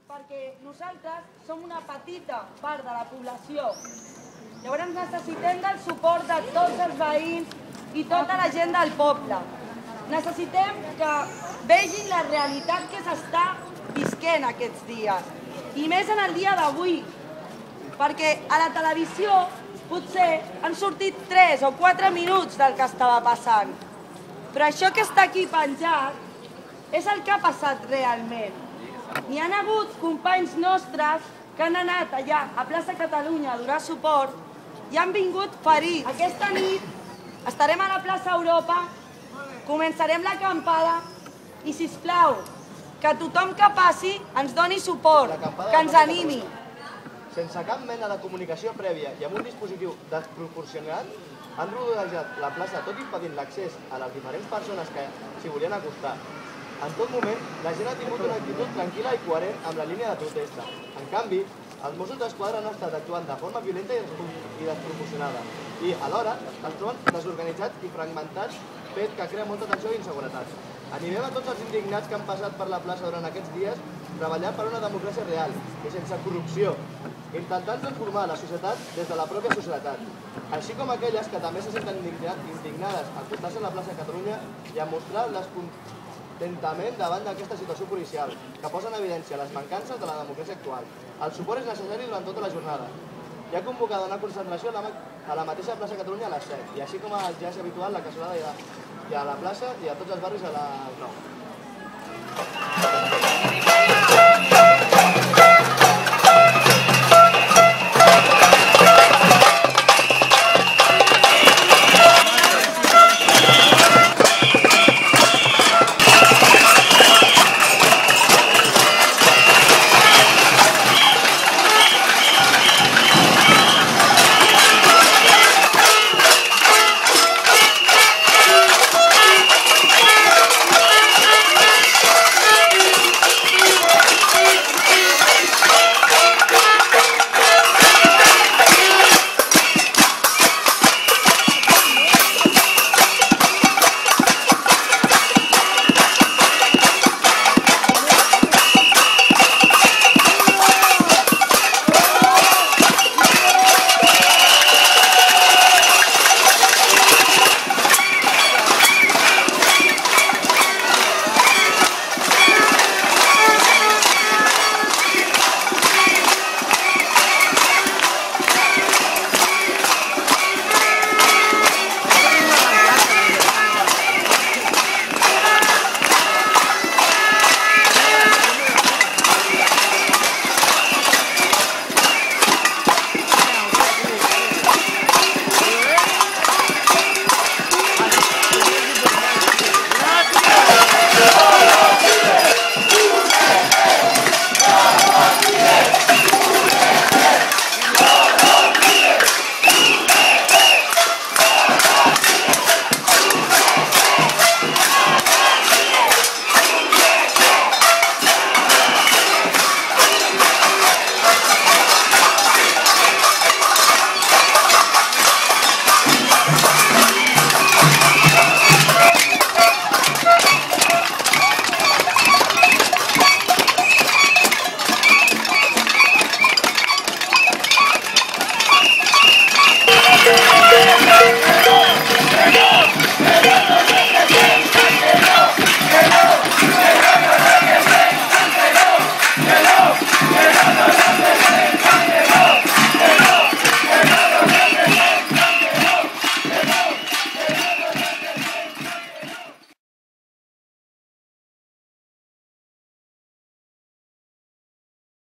perquè nosaltres som una petita part de la població. Llavors necessitem el suport de tots els veïns i tota la gent del poble. Necessitem que vegin la realitat que s'està visquent aquests dies. I més en el dia d'avui, perquè a la televisió potser han sortit 3 o 4 minuts del que estava passant. Però això que està aquí penjat és el que ha passat realment. N'hi han hagut companys nostres que han anat allà a Plaça Catalunya a donar suport i han vingut ferits. Aquesta nit estarem a la plaça Europa, començarem l'acampada i, sisplau, que tothom que passi ens doni suport, que ens animi. Sense cap mena de comunicació prèvia i amb un dispositiu desproporcionat, han rodejat la plaça tot impedint l'accés a les diferents persones que s'hi volien acostar. En tot moment, la gent ha tingut una actitud tranquil·la i coherent amb la línia de protesta. En canvi, els Mossos d'Esquadra han estat actuant de forma violenta i desproporcionada i, alhora, es troben desorganitzats i fragmentats, fet que crea molta tensió i inseguretat. Animem a tots els indignats que han passat per la plaça durant aquests dies treballant per una democràcia real i sense corrupció, intentant transformar la societat des de la pròpia societat, així com aquelles que també se senten indignades a acostar-se a la plaça Catalunya i a mostrar descontentament davant d'aquesta situació policial, que posa en evidència les mancances de la democràcia actual. El suport és necessari durant tota la jornada. Hi ha convocada una concentració a la mateixa plaça Catalunya a les 7, i així com ja és habitual la cassolada i a la plaça i a tots els barris a les 9.